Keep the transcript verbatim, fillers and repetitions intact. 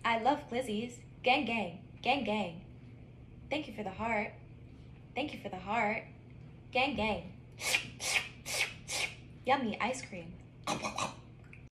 I love glizzies. Gang, gang, gang, gang. Thank you for the heart. Thank you for the heart. Gang, gang. Yummy ice cream.